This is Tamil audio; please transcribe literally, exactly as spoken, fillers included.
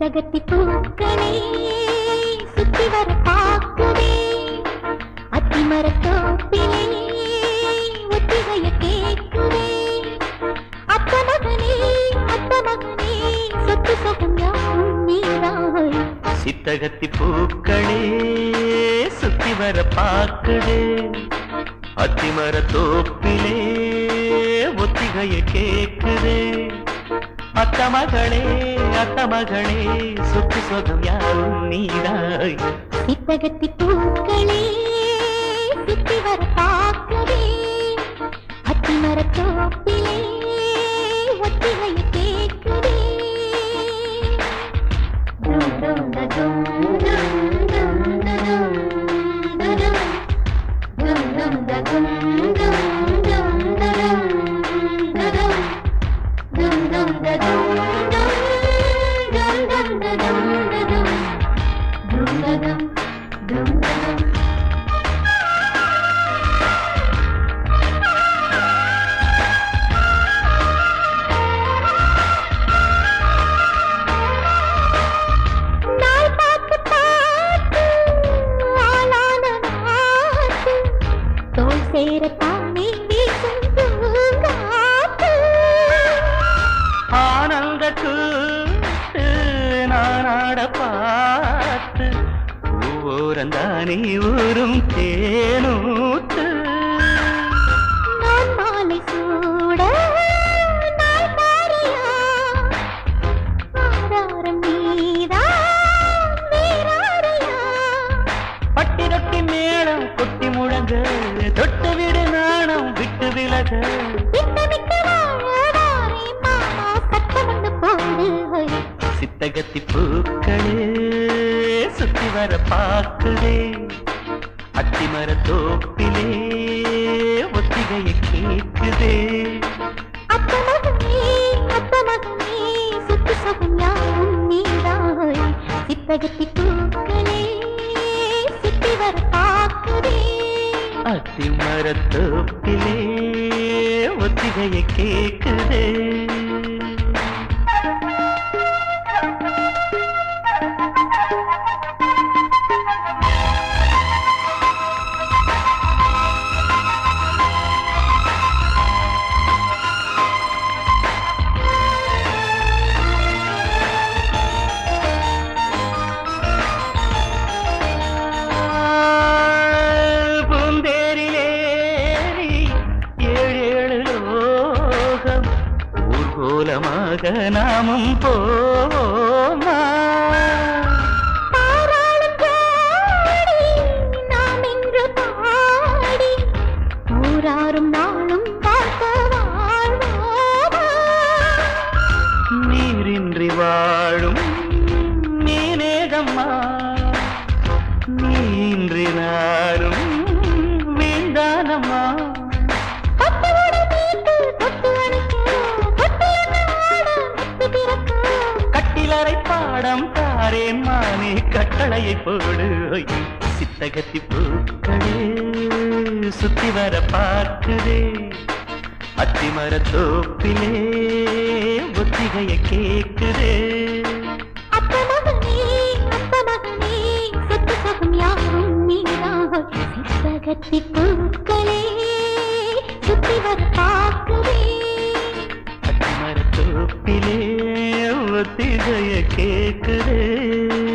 சித்தகத்தி பூக்களே சுத்தி வர பாக்குதே அத்திமரத்தோப்பிலே ஒத்திகைய கேக்குதே அத்த மகனே அத்த மகனே சொத்து சொகம் யாவும் நீராய் சித்தகத்தி பூக்களே சுத்தி வர பாக்குதே அத்திமரத்தோப்பிலே ஒத்திகைய கேக்குதே அத்த மகளே அத்த மகளே சொத்து சொகம் யாரும் நீராய் சித்தகத்தி பூக்களே சுத்தி வர பாக்குதே அத்திமரத்தோப்பிலே ஒத்திகைய கேக்குதே டும் டும் டும் டும் டும் டும் டும் ஆனந்த கூத்து நானாட பார்த்து ஊரந்தானே ஊரும் தேனூத்து நான் மாலை சூட நாள் பாரியா ஆதாரம் நீதான் வேறாரையா பட்டி ரொட்டி மேளம் கொட்டி முழங்க தொட்டு விடு நாணம் விட்டு விலக சித்தகத்தி பூக்களே சுத்தி வர பாக்குதே அத்திமரத்தோப்பிலே ஒத்திகையை கேக்குதே அத்த மகனே அத்த மகனே சுத்து சொகம் யாவும் நீராய் சித்தகத்தி பூக்களே சுத்தி வர பாக்குதே அத்திமரத்தோப்பிலே ஒத்திகையை கேக்குதே நாமும் போமா நாம் என்று பாடி ஊராரும் நாளும் பார்க்க நீரின்றி வாழும் நீனேகம்மா நீன்றி நாளும் வீண்டானம்மா கட்டிலறை பாடம் தாரேன் மானே கட்டளையை போடு சித்தகத்தி பூக்களே சுத்தி வர பார்க்குதே அத்திமரத்தோப்பிலே ஒத்திகைய கேக்குதே அத்த மகனே அத்த மகனே சொத்து சொகம் யாரும் நீராய் சித்தகத்தி பூக்களே சுத்தி வர பார்க்குதே அத்திமரத்தோப்பிலே ஒத்திகைய கேக்குதே